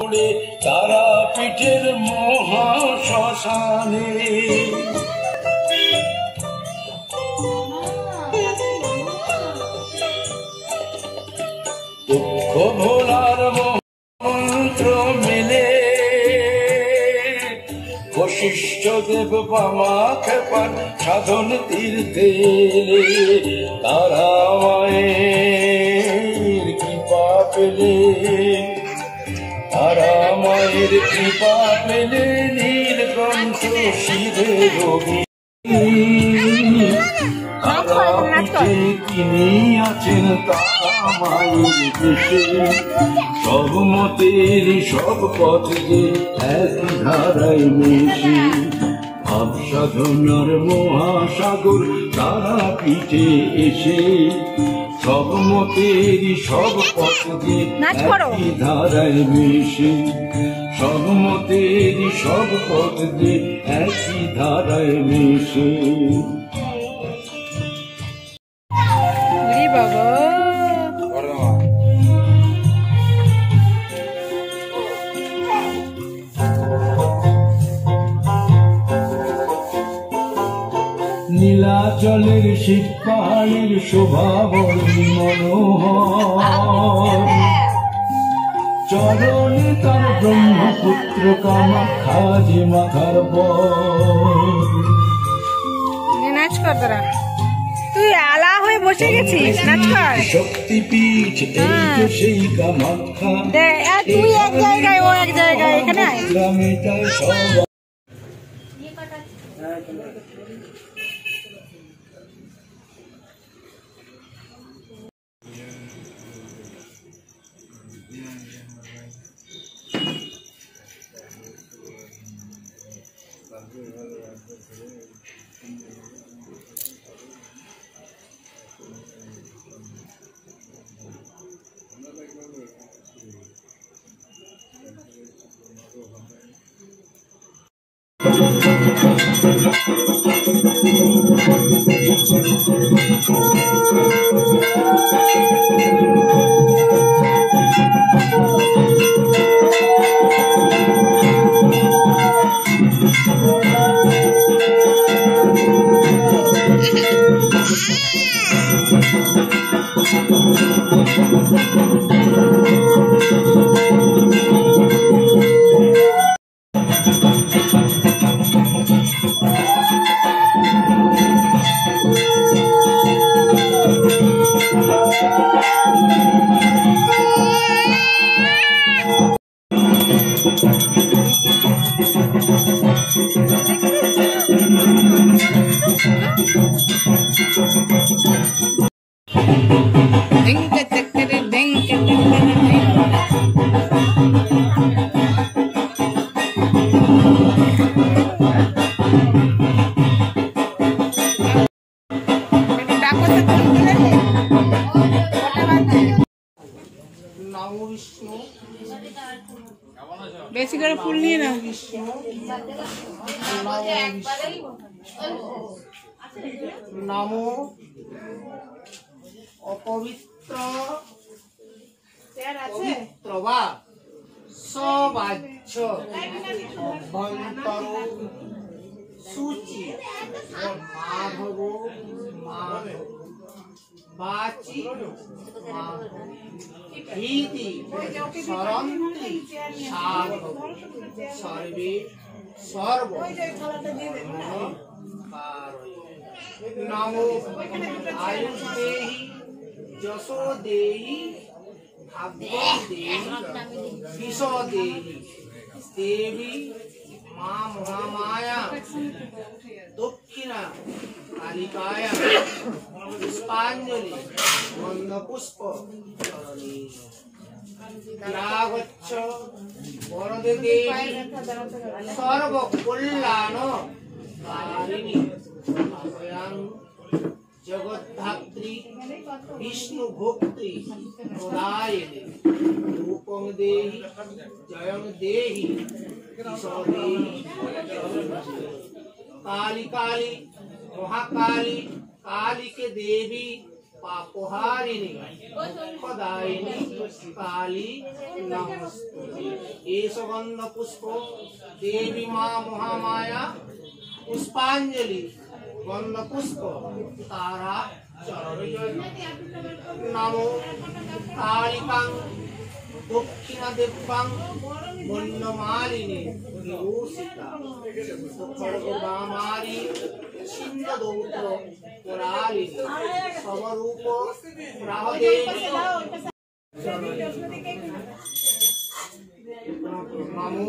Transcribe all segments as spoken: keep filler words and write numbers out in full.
তারা পিঠের মহা শ্মশানে দুঃখ ভোলার মন্ত্র মেলে বশিষ্ঠ দেব বামা খেপার সাধন তীর্থে তারা মায়ের কৃপা পেলে তারা মায়ের কৃপা পেলে নীলকণ্ঠ শিরে রবি তিনি আছেন তারা মায়ের দেশে সব মতের সব পথ যে এক ধারায় মেশে ভাব সাধনার মহাসাগর তারা পিঠে এসে সব মতের সব পথ যে একই ধারায় মেশে সব মতের সব পথ যে একই ধারায় মেশে নীলাচলের শীত পাহাড়ের শোভা বড়ই মনোহর চরণে তার ব্রহ্মপুত্র কামাখ্যা যে মাথার বর নাচ কর তোরা তুই আলা হয়ে বসে গেছিস নাচ কর শক্তিপীঠ এই তো সেই কামাখ্যা তুই এক জায়গায় ও এক জায়গায় এখানে গ্রামেটায় সব বেশি করে ফুল নিয়ে না নমো অপবিত্র পবিত্র বা সবাচ্য অভ্যন্তর সূচি মাধব মাধব বাচি ভীতি সরন্তি সাধব সর্বে সর্ব নমো আয়ুষ দেহি যশো দেহি ভাগ্য দেহি বিষ দেহি দেবী মা মহামায়া দক্ষিণা কালিকায়া পুষ্পাঞ্জলি গন্ধ পুষ্প ত্যাগচ্ছ বরদে দেবী সর্ব কল্যাণ কারিণী জগদ্ধাত্রী বিষ্ণু ভক্তি প্রদায়িনী রূপং দেহি জয়ং দেহি काली काली महाकाली काली के देवी पापहारिणी दुःखदायिनी काली नमस्तुते। एष गंध पुष्प देवी मां महामाया पुष्पांजलि गंध पुष्प तारा चरण नमो कालिकां दक्षिणा देवां वन्यमालिनी विभूषिता खड्गवामारी छिन्नदौत्र पुरालिनी समरूप राहदेवी नमो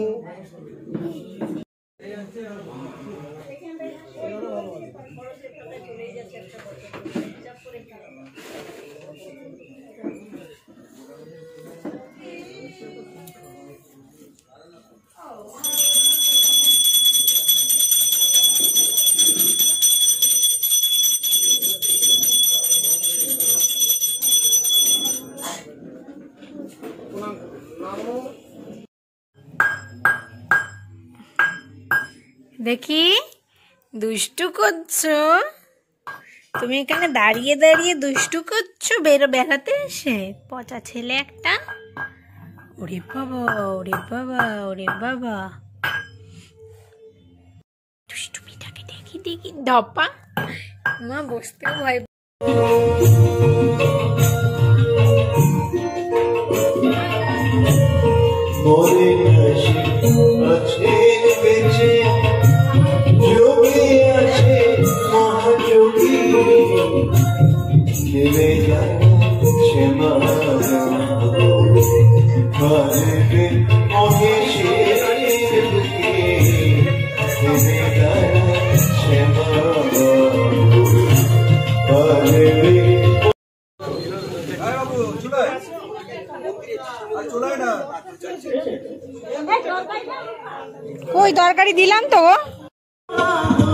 দেখি দুষ্টু করছো তুমি, এখানে দাঁড়িয়ে দাঁড়িয়ে দুষ্টু করছো বেরো বেড়াতে এসে, পচা ছেলে একটা। ওরে বাবা ওরে বাবা ওরে বাবা, দুষ্টুমিটাকে দেখি দেখি ধপা মা বসতেও ভয়। কই তরকারি দিলাম তো।